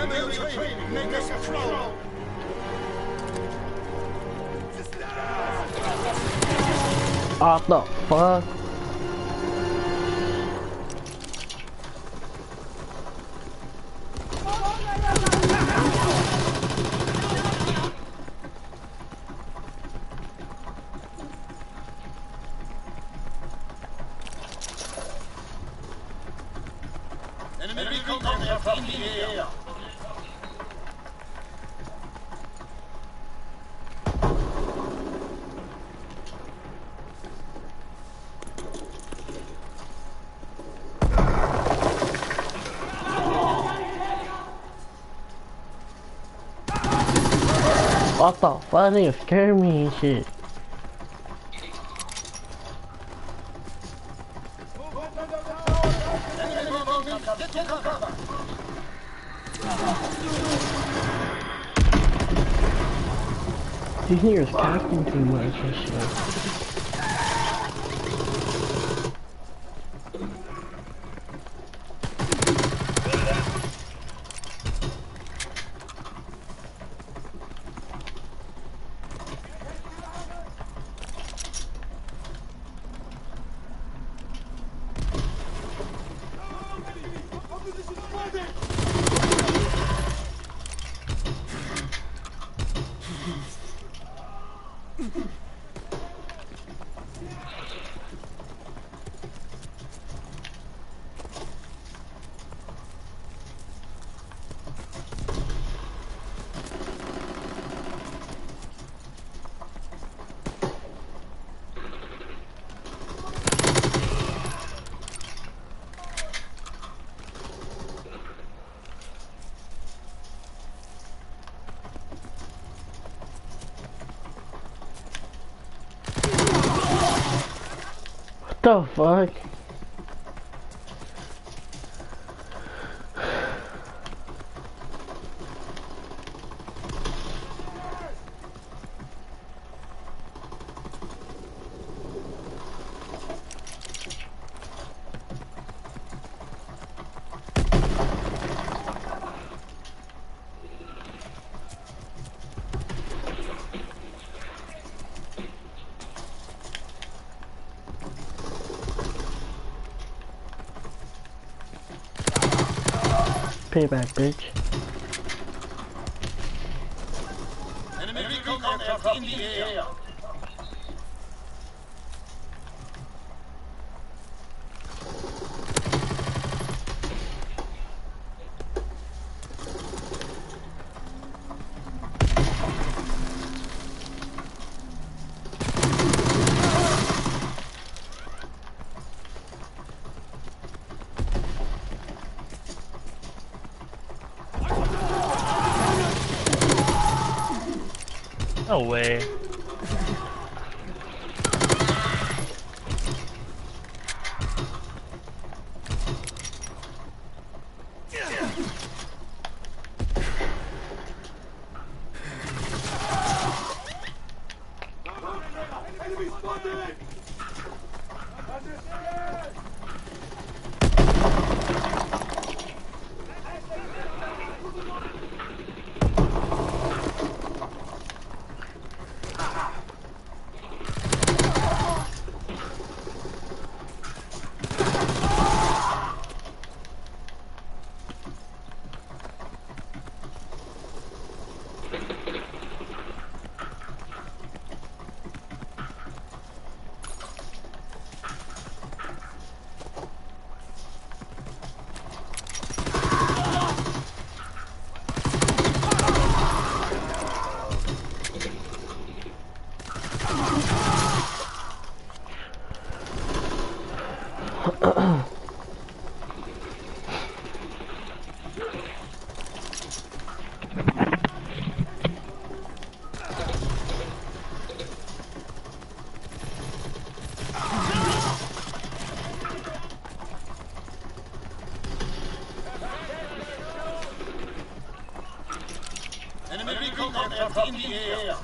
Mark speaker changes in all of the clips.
Speaker 1: Remember your training. Make us pro.
Speaker 2: What the fuck?
Speaker 1: Enemy contact in the air.
Speaker 2: What the fuck? They scared me and shit. These niggas casting too much and shit. What the fuck? Payback, bitch.
Speaker 1: Enemy contact in the air.
Speaker 3: No way.
Speaker 1: Enemy contact in the air.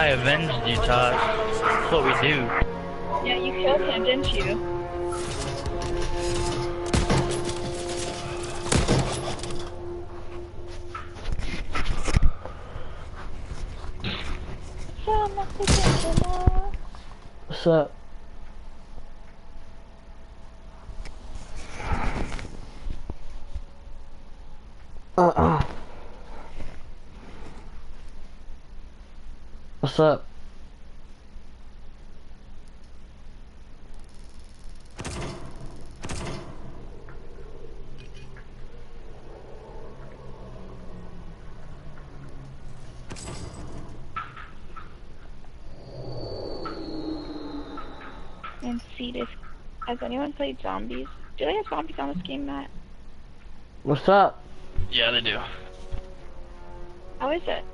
Speaker 3: I avenged you, Todd. That's what we do.
Speaker 4: Yeah, you killed him, didn't you?
Speaker 2: What's up? What's up?
Speaker 4: And see this. Has anyone played zombies? Do they have zombies on this game, Matt?
Speaker 2: What's up?
Speaker 3: Yeah, they do.
Speaker 4: How is it?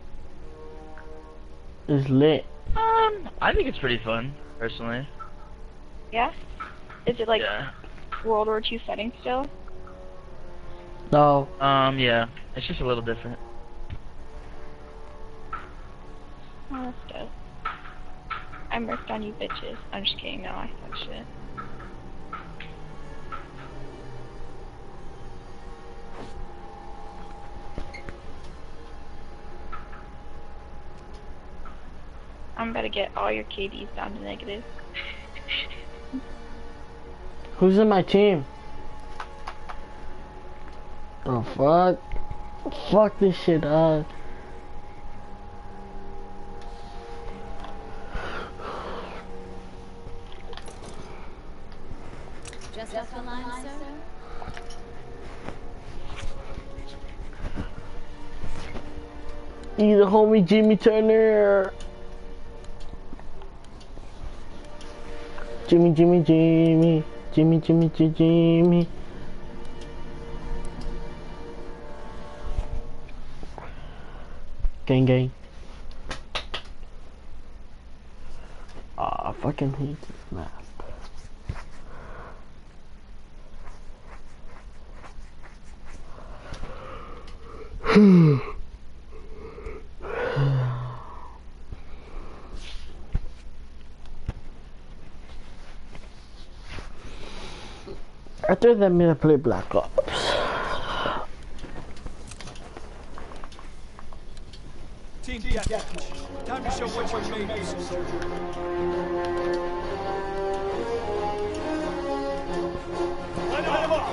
Speaker 2: It's lit.
Speaker 3: I think it's pretty fun, personally.
Speaker 4: Yeah? Is it like
Speaker 3: Yeah.
Speaker 4: World War II setting still?
Speaker 2: No.
Speaker 3: Yeah. It's just a little different.
Speaker 4: Oh, that's dope. I murked on you bitches. I'm just kidding, no, I thought shit. I'm gonna get all your KDs down to negative.
Speaker 2: Who's in my team? The fuck? Fuck this shit up.
Speaker 5: Just off the line, sir?
Speaker 2: He's the homie Jimmy Turner. Jimmy. Gang. I fucking hate this map. After that, I'm gonna play Black Ops.
Speaker 1: Team Deathmatch. Time to show what you're made of, soldier. Let him off!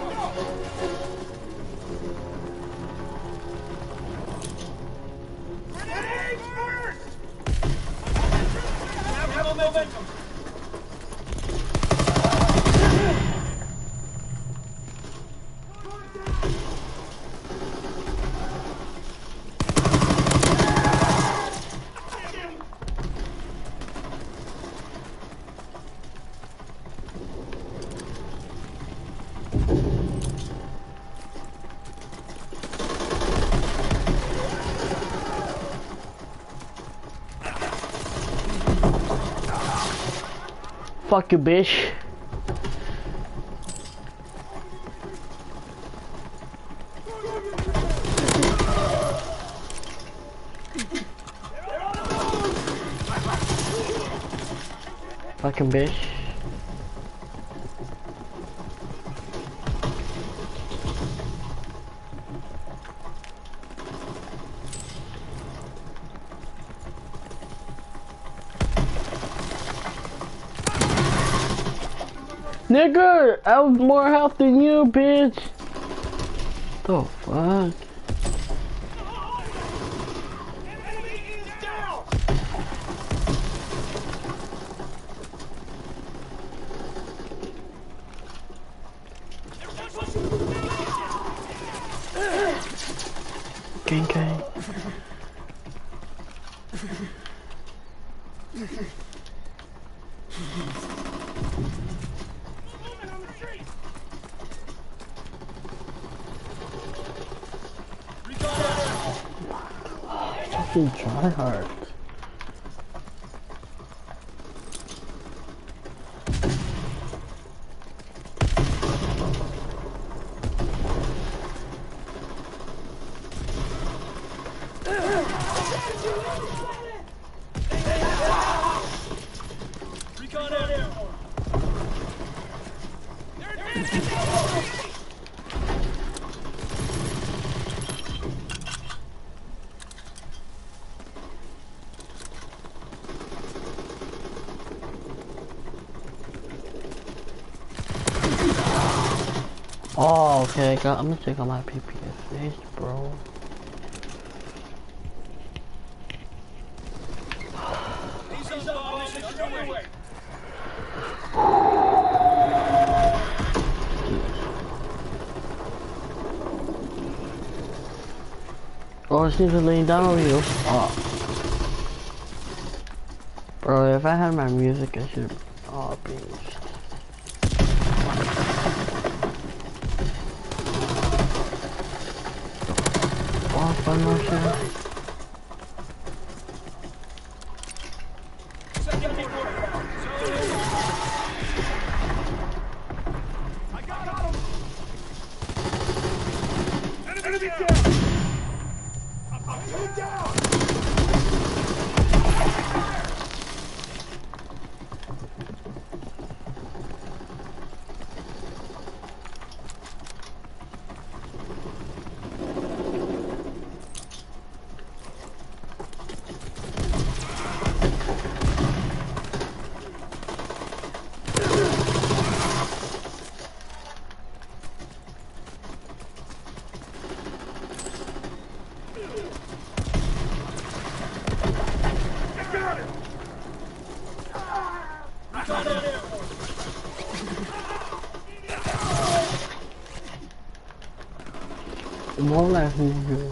Speaker 1: Grenade first! Have momentum!
Speaker 2: Fuck you, bitch. Fucking bitch. Nigga, I have more health than you, bitch. The fuck?
Speaker 1: Enemy is down!
Speaker 2: Gang. Fucking try hard. Okay, I'm gonna check on my PPSH, bro.
Speaker 1: He's on mission underway.
Speaker 2: Oh, she's laying down on you. Oh. Bro, if I had my music, I should. Oh, bitch. Oh, fun motion. More like who gives.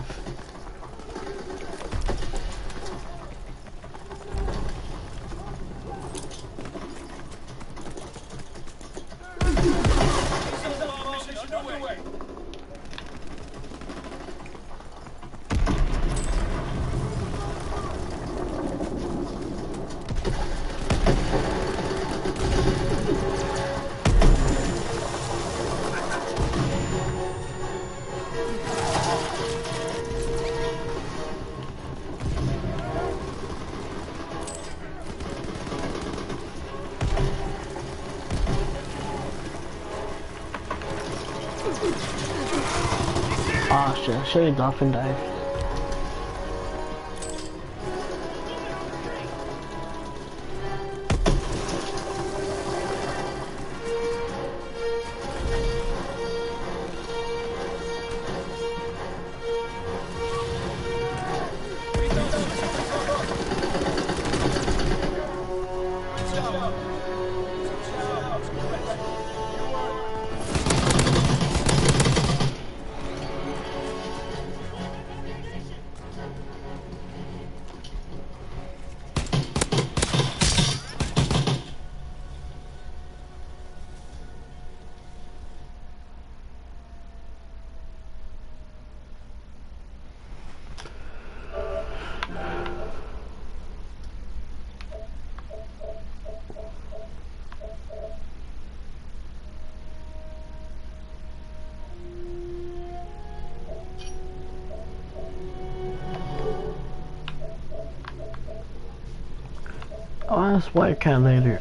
Speaker 2: Oh shit, I should have dolphin dive. I'll ask White Cat later.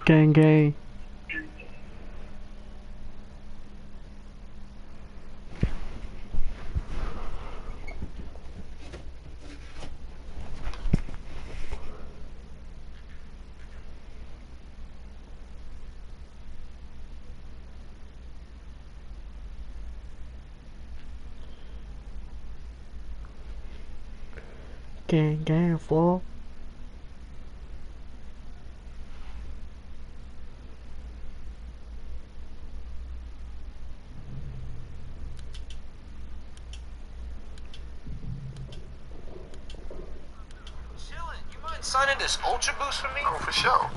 Speaker 2: Gang gang. Gang gang fool.
Speaker 6: Signing this Ultra Boost for me? Oh, for sure.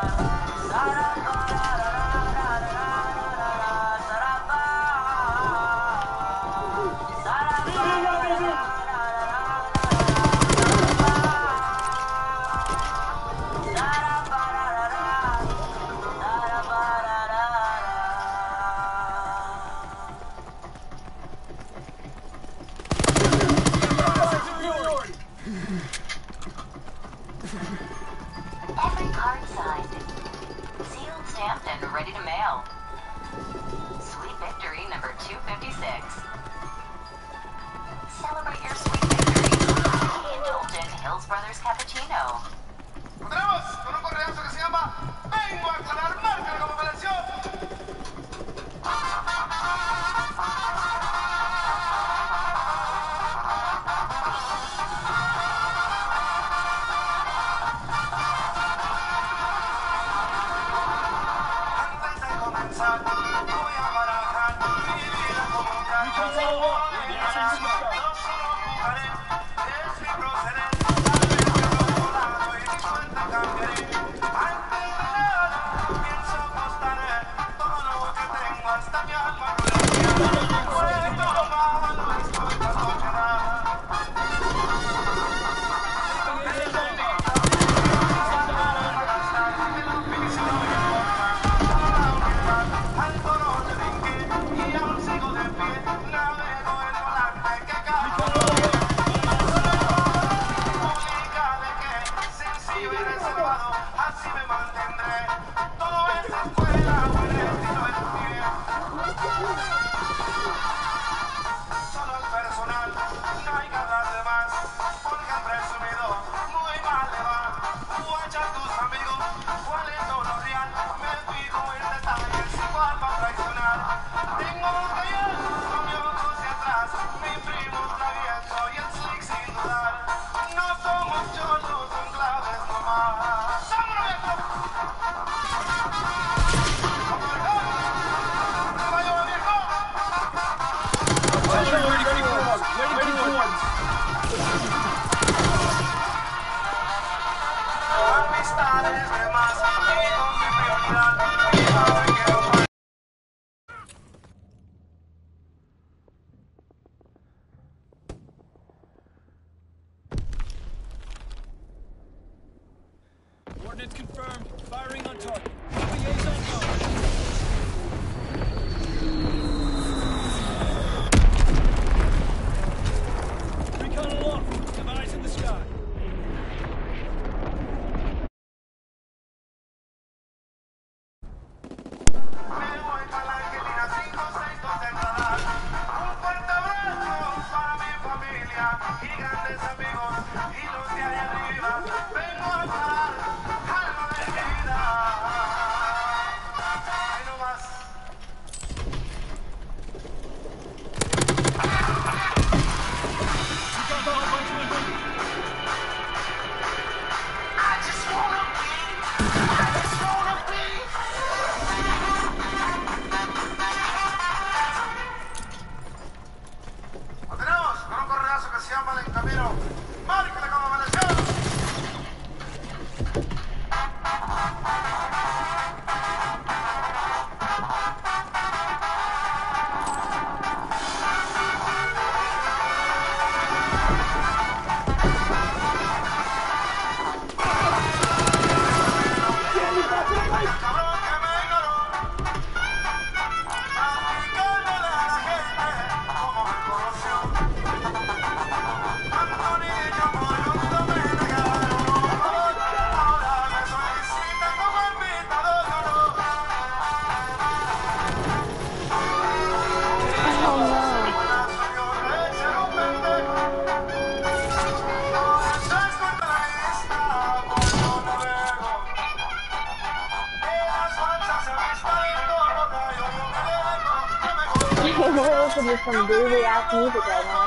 Speaker 7: Every card signed, sealed, stamped, and ready to mail. Sweet victory number 256. Celebrate your sweet victory. The indulgent Hills Brothers Cappuccino.
Speaker 6: Tenemos con un correazo que se llama Vengo a aclarar marca como apelación. Antes de comenzar, voy a barajar mi vida como un gato. Yo solo jugaré, es mi proceder. Tal vez yo lo volado y mi cuenta cambiaré. Antes de nada, pienso apostaré todo lo que tengo hasta mi alma rodearía. Bueno o malo, estoy apasionada. Así me mantendré. Todo es escuela, buen estilo es mío. Solo el personal, no hay que hablar de más. Porque el presumido muy mal le va. Guacha tus amigos, cuál es lo real. Me fijo en detalles, igual va a traicionar. Tengo material, con mi ojo hacia atrás. Mi primo travieso y el slick sin dudar. No somos cholos, son claves nomás. ¡Vámonos, viejo! ¡Caballo, viejo! Amistades de más, y con mi prioridad, y saben que no puedo.
Speaker 1: Coordinates confirmed. Firing on target. Liaison known. Recon aloft. Have eyes in the sky.
Speaker 6: Me voy para la Argentina 562 de Radar. Un fuerte abrazo para mi familia y grandes amigos y los de allá arriba. Vengo a dar algo de vida. Ahí nomás. I just wanna be. Lo tenemos con un correazo que se llama El Encamino. Márquele como amaneció. Cabrón que me ignoró. Aplicándole a la gente como me conoció. Cuando niño moribundo me negaron un favor. Ahora me solicita como invitado de honor. Buenazo yo le eché un pendejo. Por eso es corta la lista, por no navego. Las falsas se visten todo rayo, yo me dejo, que me gusta.
Speaker 8: We're listening to some groovy ass music right now.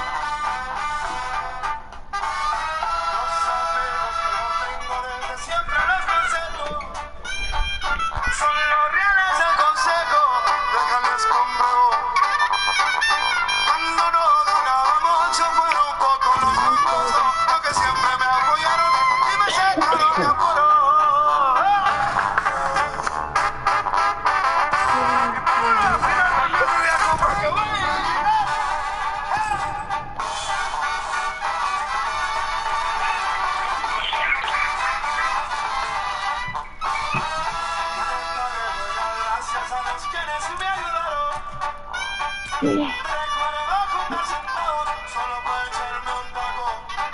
Speaker 6: Los amigos que no tengo desde siempre los conservo. Son los reales del consejo, déjales compruebo. Cuando no duraba mucho fueron pocos los famosos, los que siempre me apoyaron y me sacaron de apuro. Recuerdo juntarse en todo, solo para echarme un taco.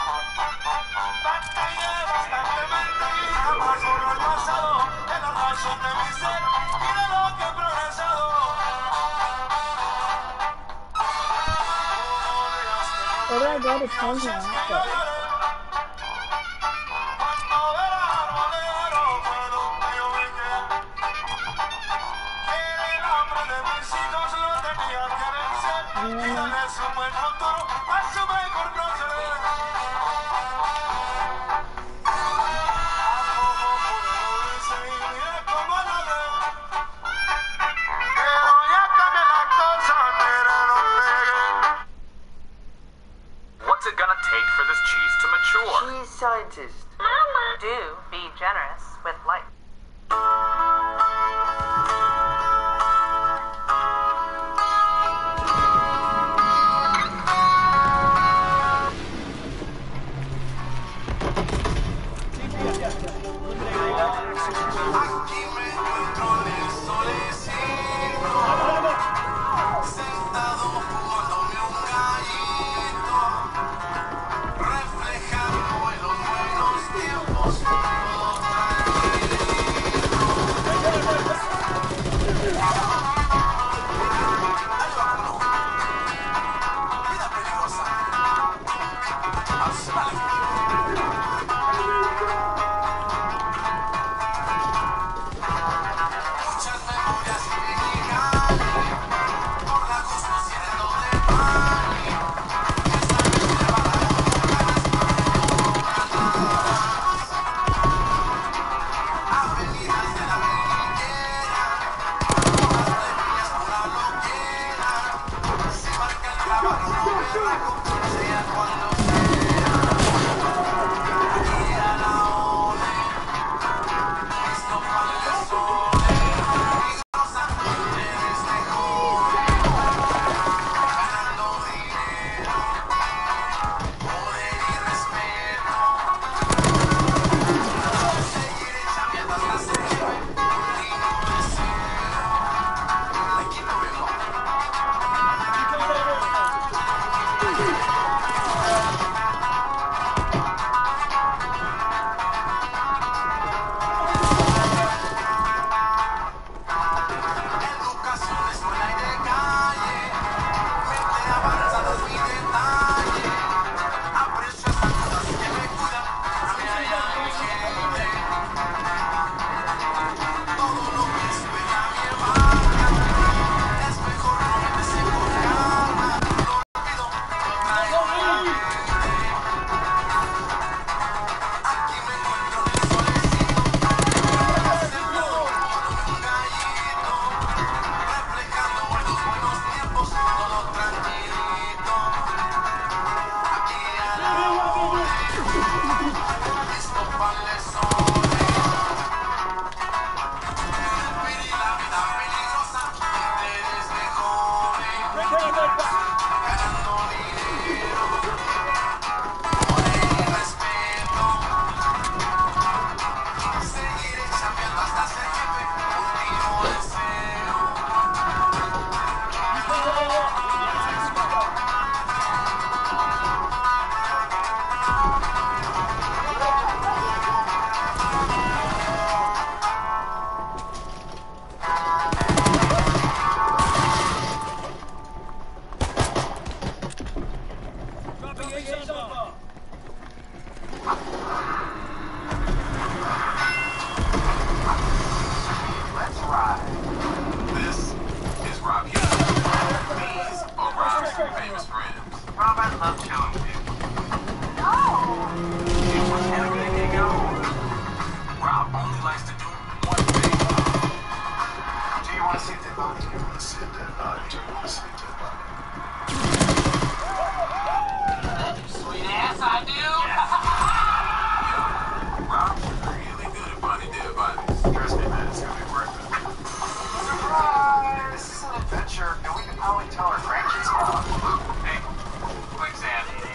Speaker 6: Batallé bastantemente y jamás borro el pasado, de la razón de mi ser y de lo que he progresado.
Speaker 8: Where do I go to change my outfit?
Speaker 6: Cuando era arbolero fue donde yo me quedé. Era el hambre de mis hijos, lo tenía que vencer y darles un buen futuro a su mejor proceder. A poco puedo decir, mira cómo lo veo. Pero ya cambian las cosas, mira dónde llegué.
Speaker 9: What's it gonna take for this cheese to mature?
Speaker 10: Cheese scientist. Do be generous with life.
Speaker 6: Aquí me encuentro en el solecito, sentado jugándome un gallito, reflejando en los buenos tiempos todo tranquilo. Vida peligrosa. Muchas memorias me llegan por la construyendo de Bali. Esta noche me va a dar avenidas de la América, todas levias por la loquera. Se marca el trabajo, berraco, sea cuando sea. Y a la ole, esto para el sol. Educación, escuela y de calle, mente avanzada es mi detalle. Aprecio estas cosas que me cuidan, a mí allá mi gente. Todo lo que espera mi barca, es mejor no meterse con calma. Lo rápido lo traigo a la mente. Aquí me encuentro en el solecito, sentado jugándome un gallito, reflejando en los buenos tiempos todo tranquilito. Aquí a la ole, esto vale sole. Vivir la vida peligrosa, interés de joven, ganando dinero, poder y respeto. Seguiré chambeando hasta ser jefe, último deseo. Let's ride. This is Rob Hughes. These are Rob's famous friends.
Speaker 9: Rob, I love chilling with you.
Speaker 6: You want to have a good go? Rob only likes to do one thing.
Speaker 9: Do you want to see a dead body?
Speaker 6: You want to see a dead body? Do you want to see a dead body?
Speaker 10: Sweet ass, I do.
Speaker 6: Rob's really good at finding dead bodies. Trust me, man, it's gonna be worth it.
Speaker 9: Surprise! This is an adventure, and we can probably tell our grandkids about it.
Speaker 6: Hey, quicksand.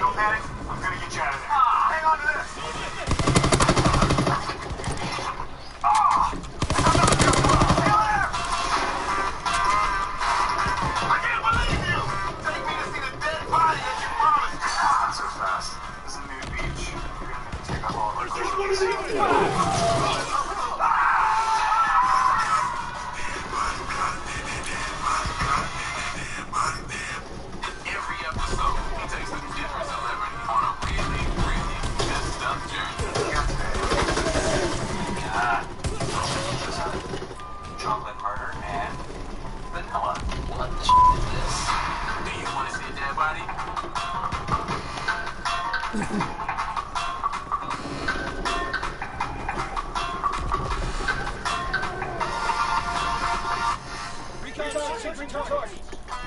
Speaker 9: chocolate murder, and vanilla. What the is this? Do you want to see a dead body?
Speaker 1: Recon targets.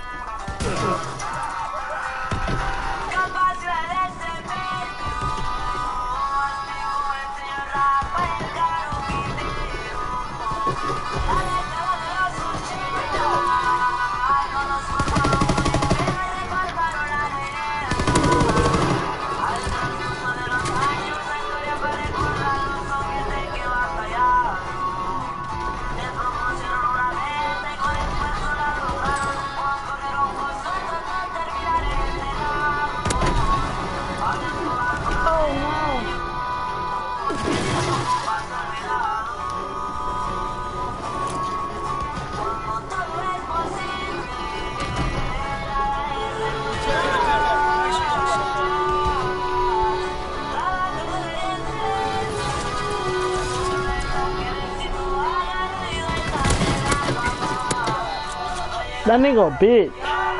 Speaker 2: That nigga a bitch.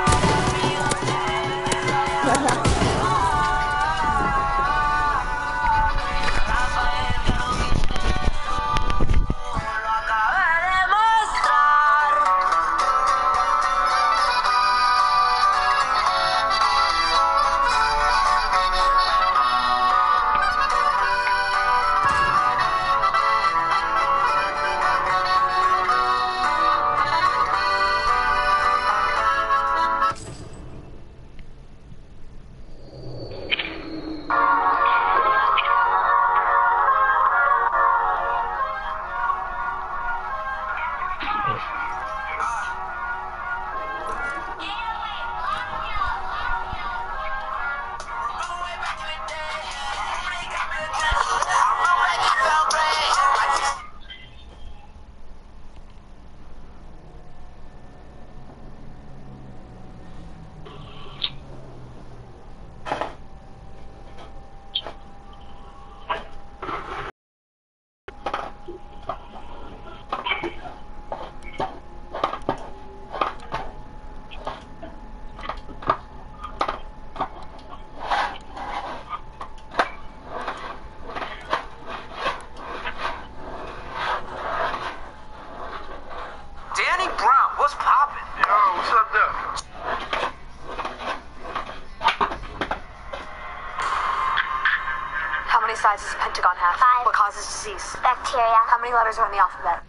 Speaker 10: How many sides does a pentagon have?
Speaker 8: 5.
Speaker 10: What causes disease?
Speaker 8: Bacteria.
Speaker 10: How many letters are in the alphabet?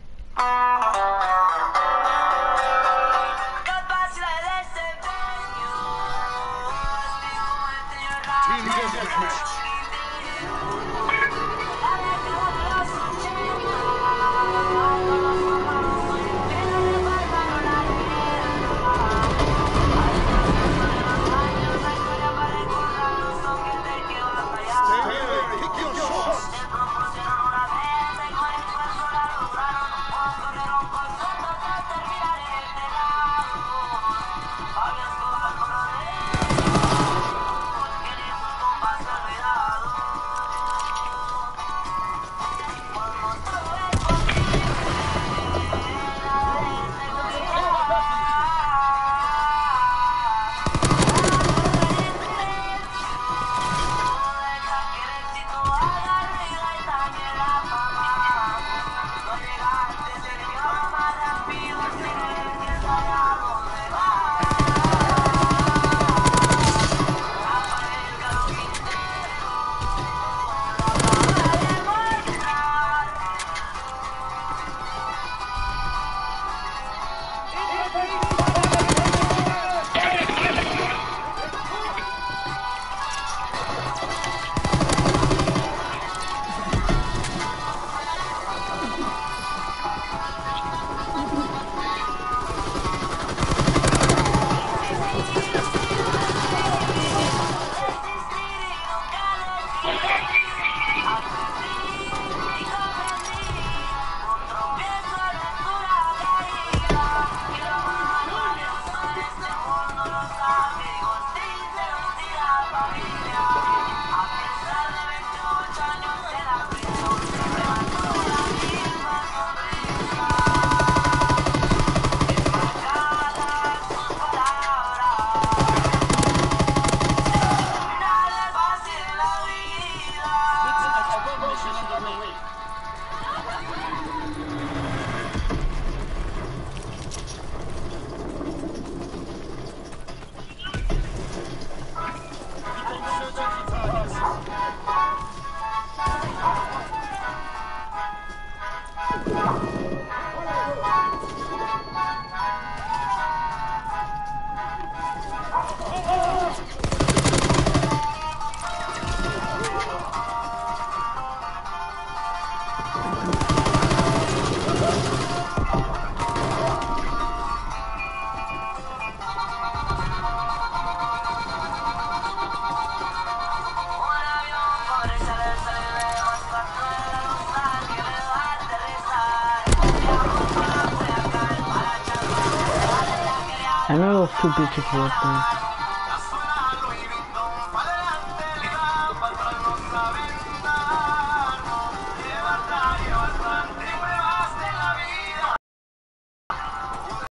Speaker 1: Team deathmatch.
Speaker 2: I know those two bitches were up there.